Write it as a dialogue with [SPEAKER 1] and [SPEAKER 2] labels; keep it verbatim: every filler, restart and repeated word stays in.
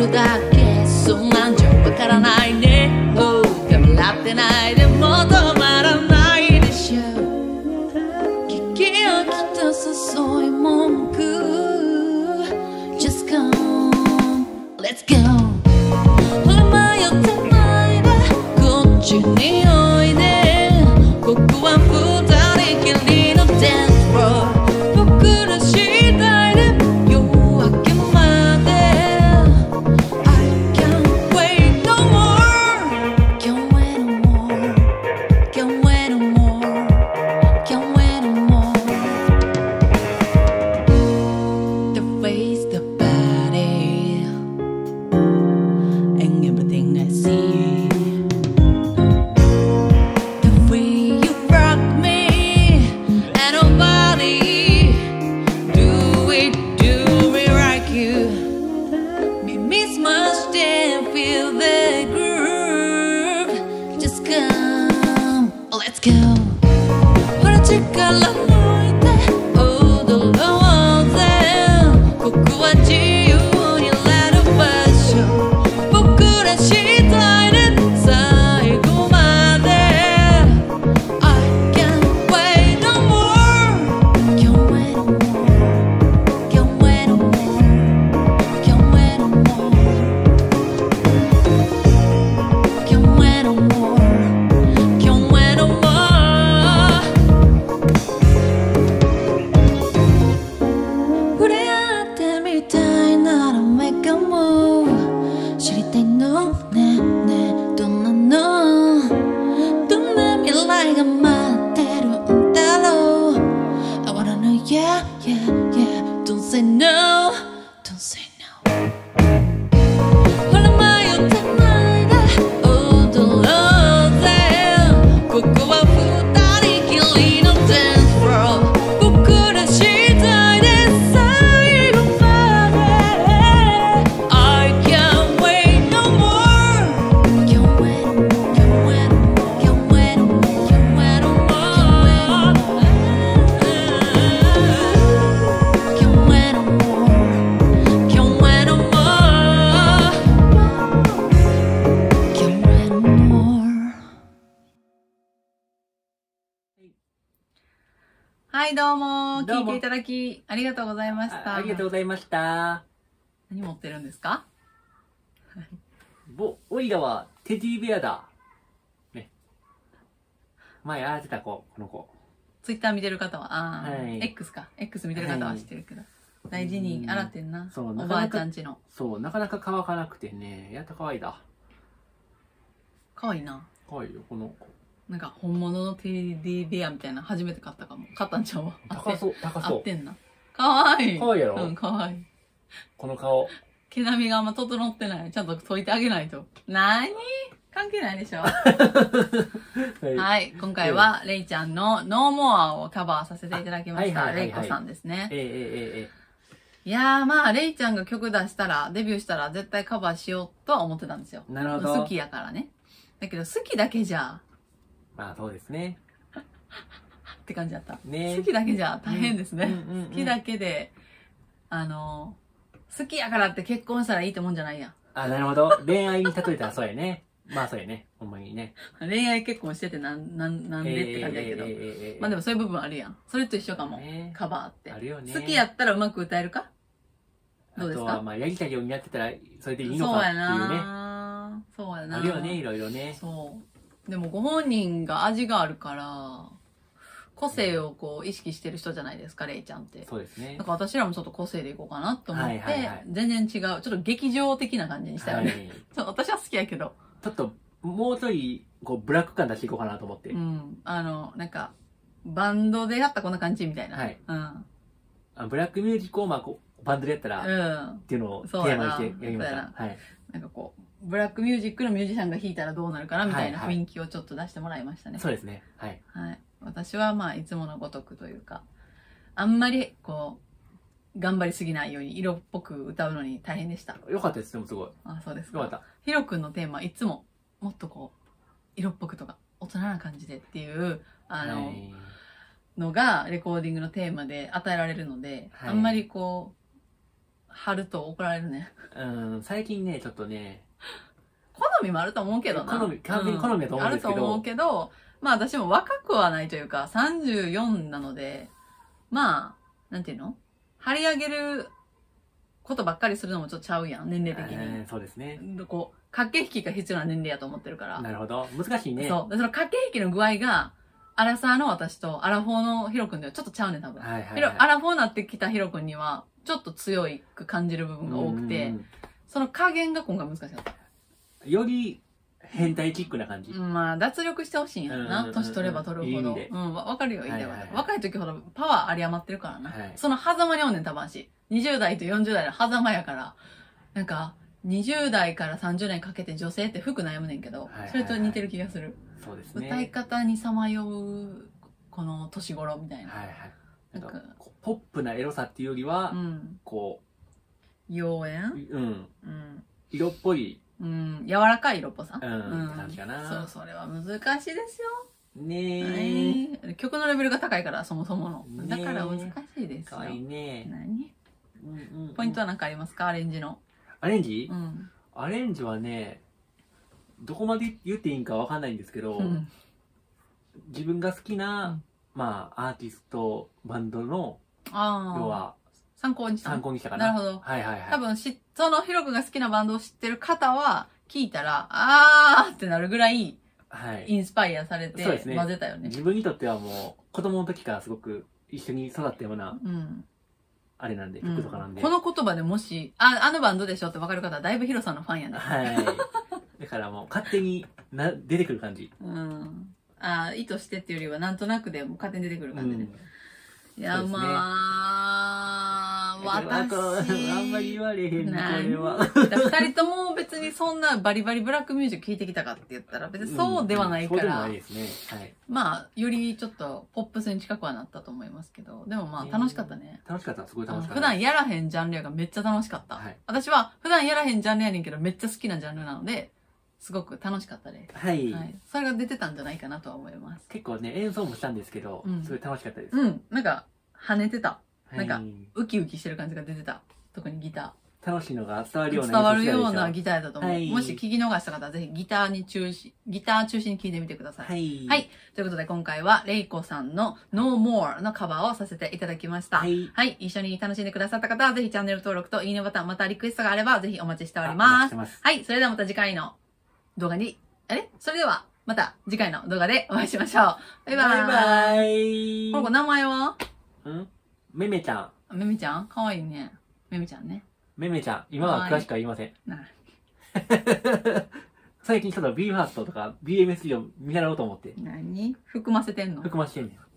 [SPEAKER 1] るだけ、そんなんじゃわからないね。Oh、ためらってないでも止まらないでしょ。聞き飽きた誘い文句 Just come Let's go。 ほら迷ってないでこっちにおいで。ここは二人きりのダンスフロア。僕ら次第で夜明けまで I can't wait no more Can't wait no more Can't wait no more Can't wait no more The face, the body And everything I see The way you rock me And nobody do it, do it like you. Me miss much and feel the groove. Just come, let's go. ほら力抜いて踊ろうぜ。ここは自由になる場所。僕ら次第で最後まで I can't wait no more Can't wait no more Can't wait no more Can't wait no more Can't wait no more Can't wait no more 触れ合ってみたいなら Make a move 知りたいのねえねえどんなのどんな未来が待ってるんだろう I wanna know yeah yeah yeah Don't say no Don't say no ほら迷ってないで踊ろうぜ。ここは二人きりのダンスフロア。僕ら次第で最後まで I can't wait no more Can't wait no more Can't wait no more Can't wait no more Can't wait no more Can't wait no more Can't wait no more Can't wait no more はい、どうも
[SPEAKER 2] どうも
[SPEAKER 1] 聞いていただきありがとうございまし
[SPEAKER 2] あ
[SPEAKER 1] た。
[SPEAKER 2] ありがとうございました。
[SPEAKER 1] 何持ってるんですか？
[SPEAKER 2] ぼ、オイラはテディベアだ。ね。前洗ってた子、この子。
[SPEAKER 1] ツイッター見てる方は、あー、
[SPEAKER 2] はい
[SPEAKER 1] X か。X 見てる方は知ってるけど。大事に洗ってんな。
[SPEAKER 2] そう
[SPEAKER 1] おば
[SPEAKER 2] なかなか
[SPEAKER 1] あちゃんちの。
[SPEAKER 2] そう、なかなか乾かなくてね。やっと可愛いだ。
[SPEAKER 1] かわいいな。
[SPEAKER 2] 可愛いよ、この子。
[SPEAKER 1] なんか本物のテディベアみたいな初めて買ったかも。買ったんちゃうわ。
[SPEAKER 2] 高そう、高そう
[SPEAKER 1] 合って。んな。かわいい。
[SPEAKER 2] かわいいやろ
[SPEAKER 1] うん、かわいい。
[SPEAKER 2] この顔。
[SPEAKER 1] 毛並みがあんま整ってない。ちゃんと解いてあげないと。なーに関係ないでしょ。
[SPEAKER 2] はい。
[SPEAKER 1] はい。今回は、レイちゃんのノーモアをカバーさせていただきました。
[SPEAKER 2] はいはいはいはい
[SPEAKER 1] レイコさんですね。
[SPEAKER 2] えええええ
[SPEAKER 1] いやーまあ、レイちゃんが曲出したら、デビューしたら絶対カバーしようとは思ってたんですよ。
[SPEAKER 2] え。なるほど。
[SPEAKER 1] 好きやからね。だけど好きだけじゃ、
[SPEAKER 2] まあそうですね。
[SPEAKER 1] って感じだった。
[SPEAKER 2] ね
[SPEAKER 1] 好きだけじゃ大変ですね。
[SPEAKER 2] うんうんうんうん
[SPEAKER 1] 好きだけで、あの、好きやからって結婚したらいいってもんじゃないやん。
[SPEAKER 2] あ、なるほど。恋愛に例えたらそうやね。まあそうやね。ほんまにね。
[SPEAKER 1] 恋愛結婚しててなん、なん、なんでって感じだけど。
[SPEAKER 2] ええええええ
[SPEAKER 1] まあでもそういう部分あるやん。それと一緒かも。
[SPEAKER 2] ね
[SPEAKER 1] カバーって。
[SPEAKER 2] あるよね。
[SPEAKER 1] 好きやったらうまく歌えるかどうですか？
[SPEAKER 2] あとはまあやりたいようにやってたらそれでいいの
[SPEAKER 1] そうや
[SPEAKER 2] かっていうね。
[SPEAKER 1] なそうやな
[SPEAKER 2] あるよね、いろいろね。
[SPEAKER 1] そう。でもご本人が味があるから、個性をこう意識してる人じゃないですか、レイちゃんって。
[SPEAKER 2] そうですね
[SPEAKER 1] だ。から私らもちょっと個性でいこうかなと思って、
[SPEAKER 2] はいはいはい
[SPEAKER 1] 全然違う、ちょっと劇場的な感じにしたよね。
[SPEAKER 2] はい。
[SPEAKER 1] ちょっと私は好きやけど。
[SPEAKER 2] ちょっと、もうちょい、こう、ブラック感出していこうかなと思って。
[SPEAKER 1] うん。あの、なんか、バンドでやったらこんな感じみたいな。
[SPEAKER 2] はい。
[SPEAKER 1] うん。
[SPEAKER 2] あブラックミュージックを、まあ、こう、バンドでやったら、っ
[SPEAKER 1] うん。
[SPEAKER 2] ていうのをテ
[SPEAKER 1] そうやな
[SPEAKER 2] ーマにしてやりまし
[SPEAKER 1] そうや
[SPEAKER 2] た。はい。
[SPEAKER 1] なんかこう、ブラックミュージックのミュージシャンが弾いたらどうなるかなみたいな
[SPEAKER 2] はいはい
[SPEAKER 1] 雰囲気をちょっと出してもらいましたね。
[SPEAKER 2] そうですね。はい。
[SPEAKER 1] はい。私はまあ、いつものごとくというか、あんまりこう、頑張りすぎないように色っぽく歌うのに大変でした。
[SPEAKER 2] よかったです、でもすごい。
[SPEAKER 1] あ、そうです
[SPEAKER 2] よかった。
[SPEAKER 1] ヒロ君のテーマいつももっとこう、色っぽくとか大人な感じでっていう、あの、
[SPEAKER 2] はい
[SPEAKER 1] のがレコーディングのテーマで与えられるので、
[SPEAKER 2] はい
[SPEAKER 1] あんまりこう、 貼ると怒られるね。
[SPEAKER 2] うん、最近ね、ちょっとね、
[SPEAKER 1] 好みもあると思うけどな。
[SPEAKER 2] 好み、完全に好みだと思うんですけど。
[SPEAKER 1] あると思うけど、まあ私も若くはないというか、さんじゅうよんなので、まあ、なんていうの張り上げることばっかりするのもちょっとちゃうやん、年齢的に。
[SPEAKER 2] えー、そうですね。
[SPEAKER 1] こう、駆け引きが必要な年齢やと思ってるから。
[SPEAKER 2] なるほど。難しいね。
[SPEAKER 1] そう。その駆け引きの具合が、アラサーの私とアラフォーのヒロ君ではちょっとちゃうねん、多分。
[SPEAKER 2] はいはいはい、
[SPEAKER 1] ヒロアラフォーになってきたヒロ君には、ちょっと強いく感じる部分が多くて、その加減が今回難しかった。
[SPEAKER 2] より変態チックな感じ。
[SPEAKER 1] まあ、脱力してほしいんやろな。年取れば取るほど。うん、わかるよ、いいで。若い時ほどパワー有り余ってるからな。はい、その狭間におんねん、多分足。にじゅう代とよんじゅう代の狭間やから。なんか、にじゅう代からさんじゅう代にかけて女性って服悩むねんけど、それと似てる気がする。そうですね。歌い方にさまよう、この年頃みたいな。はいはい。
[SPEAKER 2] なんか、ポップなエロさっていうよりは、うん、こ
[SPEAKER 1] う、妖艶
[SPEAKER 2] うん。うん。色っぽい。
[SPEAKER 1] うん、柔らかい色っぽさ。
[SPEAKER 2] うん、うん、感じかな。
[SPEAKER 1] そう、それは難しいですよ。
[SPEAKER 2] ね
[SPEAKER 1] え。曲のレベルが高いから、そもそもの。だから難しいですよ。
[SPEAKER 2] かわいいね。
[SPEAKER 1] 何、うんうん、ポイントは何かありますか、アレンジの。
[SPEAKER 2] アレンジ、うん、アレンジはね、どこまで言っていいんかわかんないんですけど、うん、自分が好きな、うん、まあ、アーティスト、バンドの、要は、
[SPEAKER 1] 参考にした。
[SPEAKER 2] 参考にしたかな。
[SPEAKER 1] なるほど。
[SPEAKER 2] はいはいはい。
[SPEAKER 1] 多分し、そのヒロ君が好きなバンドを知ってる方は、聞いたら、あーってなるぐらい、はい。インスパイアされて、混ぜたよね。
[SPEAKER 2] 自分にとってはもう、子供の時からすごく一緒に育ったような、うん、あれなんで、曲とかなんで、
[SPEAKER 1] うん。この言葉でもし、あ、あのバンドでしょって分かる方は、だいぶヒロさんのファンやね。はい。
[SPEAKER 2] だからもう、勝手にな出てくる感じ。
[SPEAKER 1] うん。あ、意図してっていうよりは、なんとなくでも勝手に出てくる感じで。うん、いや、まあ、私、
[SPEAKER 2] あんまり言われへんね、これは。
[SPEAKER 1] 二人とも別にそんなバリバリブラックミュージック聴いてきたかって言ったら、別にそうではないから、まあ、よりちょっとポップスに近くはなったと思いますけど、でもまあ楽しかったね。
[SPEAKER 2] 楽しかった、すごい楽しかった。
[SPEAKER 1] 普段やらへんジャンルやがめっちゃ楽しかった。はい、私は普段やらへんジャンルやねんけど、めっちゃ好きなジャンルなので、すごく楽しかったです。はい。はい。それが出てたんじゃないかなとは思います。
[SPEAKER 2] 結構ね、演奏もしたんですけど、うん、すごい楽しかったです。
[SPEAKER 1] うん。なんか、跳ねてた。なんか、ウキウキしてる感じが出てた。特にギタ
[SPEAKER 2] ー。楽しいのが伝わるような
[SPEAKER 1] 伝わるようなギターだと思う。はい、もし聞き逃した方はぜひギターに中心、ギター中心に聞いてみてください。はい。はい。ということで今回はレイコさんの No More のカバーをさせていただきました。はい。はい。一緒に楽しんでくださった方はぜひチャンネル登録といいねボタン、またリクエストがあればぜひお待ちしております。ますはい。それではまた次回の動画に、あれそれではまた次回の動画でお会いしましょう。バイバイ。バイバイ。この子名前は
[SPEAKER 2] んめめちゃん。
[SPEAKER 1] めめちゃんかわいいね。めめちゃんね。
[SPEAKER 2] めめちゃん。今は詳しくは言いません。最近ちょっと ビーファースト とか ビーエムエス を見習おうと思って。
[SPEAKER 1] 何含ませてんの？
[SPEAKER 2] 含ませてんねん。